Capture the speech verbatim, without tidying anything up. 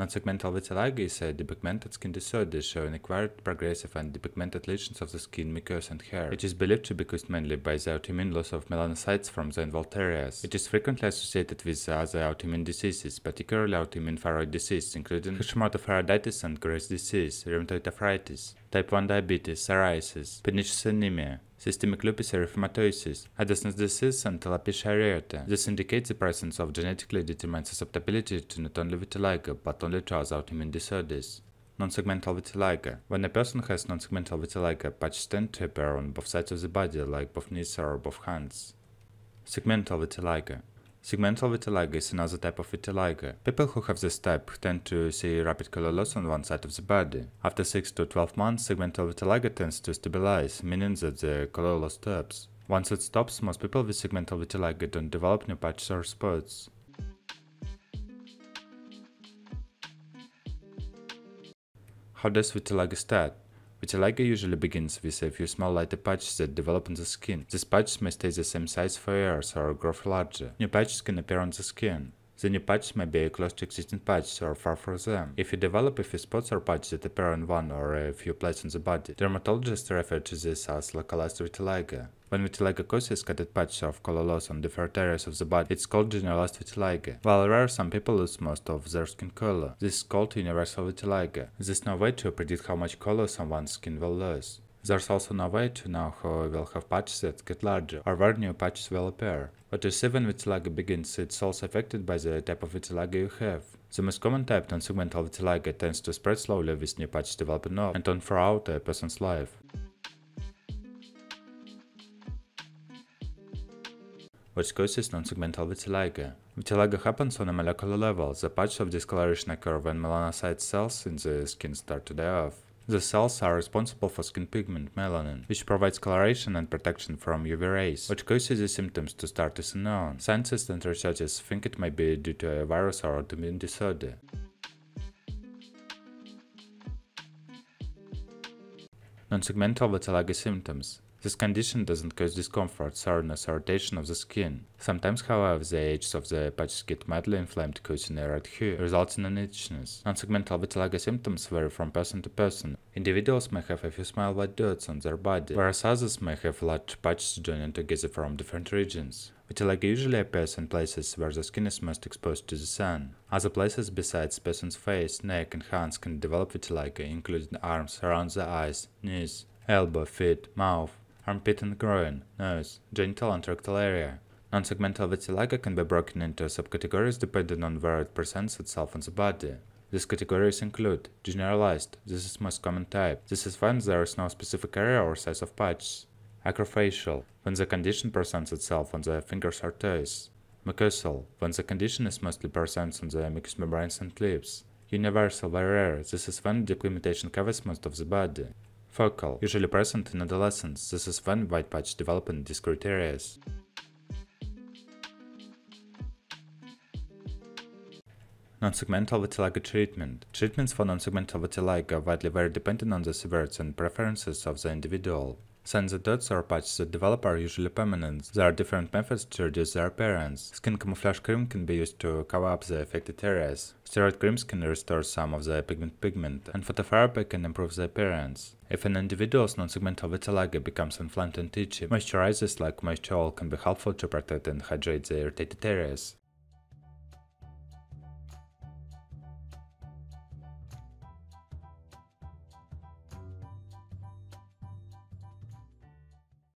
Non-segmental vitiligo is a depigmented skin disorder showing acquired, progressive, and depigmented lesions of the skin, mucus, and hair. It is believed to be caused mainly by the autoimmune loss of melanocytes from the involved areas. It is frequently associated with other autoimmune diseases, particularly autoimmune thyroid disease, including Hashimoto thyroiditis and Graves' disease, rheumatoid arthritis, type one diabetes, psoriasis, pernicious anemia, systemic lupus erythematosus, Addison's disease, and alopecia areata. This indicates the presence of genetically determined susceptibility to not only vitiligo, but only to other autoimmune disorders. Non-segmental vitiligo. When a person has non-segmental vitiligo, patches tend to appear on both sides of the body, like both knees or both hands. Segmental vitiligo. Segmental vitiligo is another type of vitiligo. People who have this type tend to see rapid color loss on one side of the body. After six to twelve months, segmental vitiligo tends to stabilize, meaning that the color loss stops. Once it stops, most people with segmental vitiligo don't develop new patches or spots. How does vitiligo start? Vitiligo usually begins with a few small lighter patches that develop on the skin. These patches may stay the same size for years or grow larger. New patches can appear on the skin. The new patches may be close to existing patches or far from them. If you develop a few spots or patches that appear in one or a few places on the body, dermatologists refer to this as localized vitiligo. When vitiligo causes scattered patches of color loss on different areas of the body, it's called generalized vitiligo. While rare, some people lose most of their skin color. This is called universal vitiligo. There's no way to predict how much color someone's skin will lose. There's also no way to know who will have patches that get larger, or where new patches will appear. What you see when vitiligo begins, it's also affected by the type of vitiligo you have. The most common type, non-segmental vitiligo, tends to spread slowly with new patches developing off and on throughout a person's life. What causes non-segmental vitiligo? Vitiligo happens on a molecular level. The patches of discoloration occur when melanocyte cells in the skin start to die off. The cells are responsible for skin pigment, melanin, which provides coloration and protection from U V rays. What causes the symptoms to start is unknown. Scientists and researchers think it might be due to a virus or autoimmune disorder. Non-segmental vitiligo symptoms. This condition doesn't cause discomfort, soreness, or irritation of the skin. Sometimes, however, the edges of the patches get mildly inflamed, causing a red hue, resulting in itchiness. Non-segmental vitiligo symptoms vary from person to person. Individuals may have a few small white dots on their body, whereas others may have large patches joining together from different regions. Vitiligo usually appears in places where the skin is most exposed to the sun. Other places besides the person's face, neck, and hands can develop vitiligo, including arms, around the eyes, knees, elbow, feet, mouth, armpit and groin, nose, genital and rectal area. Non-segmental vitiligo can be broken into subcategories depending on where it presents itself on the body. These categories include generalized, this is most common type. This is when there is no specific area or size of patches. Acrofacial, when the condition presents itself on the fingers or toes. Mucosal, when the condition is mostly present on the mucous membranes and lips. Universal, very rare, this is when depigmentation covers most of the body. Focal, usually present in adolescence, this is when white patches develop in discrete areas. Non-segmental vitiligo treatment. Treatments for non-segmental vitiligo widely vary depending on the severity and preferences of the individual. Since the dots or patches that develop are usually permanent, there are different methods to reduce their appearance. Skin camouflage cream can be used to cover up the affected areas. Steroid creams can restore some of the pigment pigment, and phototherapy can improve the appearance. If an individual's non-segmental vitiligo becomes inflamed and itchy, moisturizers like moisture oil can be helpful to protect and hydrate the irritated areas.